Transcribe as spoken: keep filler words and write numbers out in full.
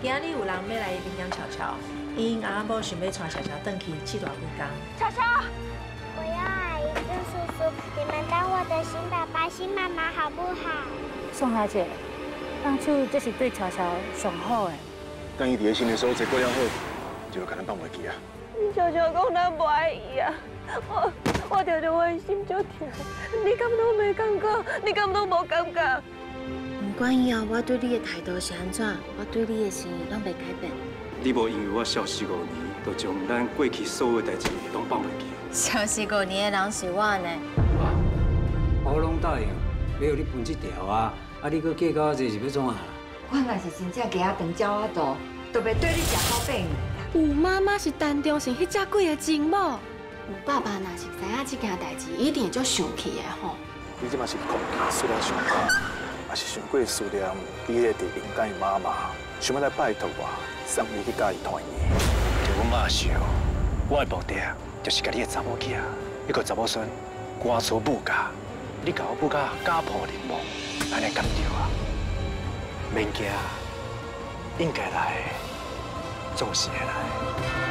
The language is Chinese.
今日有人要来领养巧巧，因阿某想要带巧巧回去去大几天。 巧巧， 我要阿姨跟叔叔，你们当我的新爸爸、新妈妈好不好？ 宋小姐，当初这是对巧巧上好的。 等伊伫个新的所在过了好，就有可能放袂记啊。 巧巧讲咱不爱伊啊，我我听着我的心就痛。你敢拢没感觉？你敢拢无感觉？ 不管以后我对你的态度是安怎，我对你的心意拢袂改变。 你无因为我消失五年，就将咱过去所有代志拢放袂记。 消失五年的人是我呢。 哇，我拢答应，要互你分这条啊！啊，你搁计较这是要怎啊？ 我若是真正加长鸟仔肚，就袂对你食好饼。 有妈妈是陈中信迄只鬼的情某， 有爸爸若是知影这件代志，一定会足生气的吼。 你即马是讲思念上好，也是想过思念你迄个地灵间的妈妈，想要来拜托我，送你去甲伊团圆。就阮妈想，我的目的就是甲你的查某囝，迄个查某孙赶出母家，你甲我母家家破人亡，安尼敢对啊？免惊，应该来，总是会来。